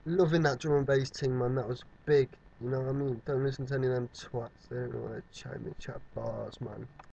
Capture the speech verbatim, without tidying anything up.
Loving that drum and bass thing, man. That was big. You know what I mean? Don't listen to any of them twats. They don't know what they're chatting. They chat bars, man.